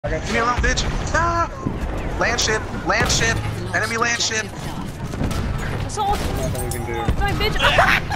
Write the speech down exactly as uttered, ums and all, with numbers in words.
Leave me alone, bitch. Ah! Land ship, land ship, enemy land ship. Assault! Nothing we can do. Die, bitch!